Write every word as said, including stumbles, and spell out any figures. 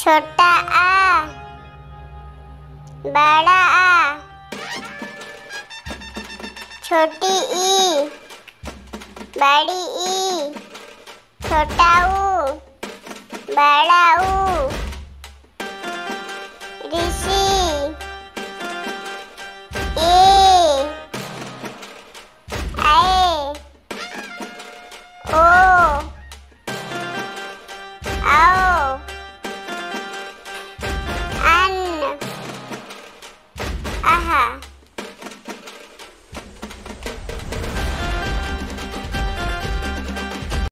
छोटा आ, बड़ा आ, छोटी ई, बड़ी ई, छोटा ऊ, बड़ा ऊ।